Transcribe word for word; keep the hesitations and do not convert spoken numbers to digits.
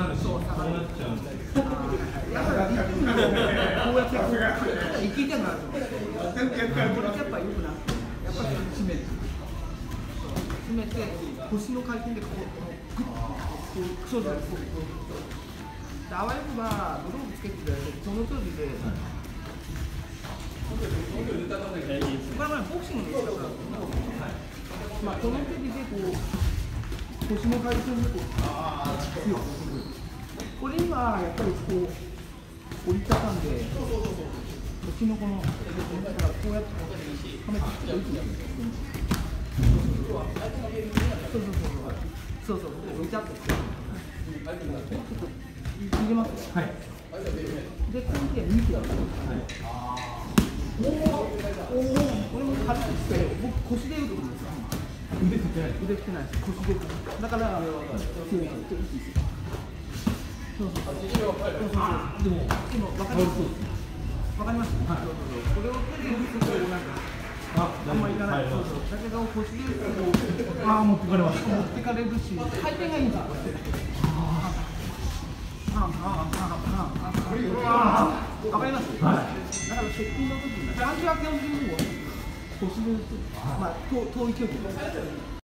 なるし、こうなっちゃうんで。 だからこうやってこういけてんなと思って。これってやっぱ良くなって、やっぱり締める。締めて腰の回転でこうグッとそうです。あわよくばグローブつけていただいてこの距離で。これはボクシングの仕方だと思う。まあこの距離でこう腰の回転でこう強くする。これ今やっぱりこう折りたたんで、腰のこのこうやってこうはめていく。そうそうそうそうそうそう折りたってちょっと入れます。はい。でこうやって見てやる。はい。おお、おお、これも軽くして僕腰で打つんですよ。腕振ってない。腕振ってないです。腰で打つ。だから強いと息する。そうそうそう。そうそうそう。でも今わかります。わかります。はい。そうそうそう。これを手で打つとなんかあ、あんまりいかない。そうそう。だけど腰で打つとああ持ってかれます。持ってかれるし、回転がいいんですよ。これ。ああああああああ。わかります。はい。だから接近の時に、ジャンプは基本的にも腰で打つ。まあ遠い距離。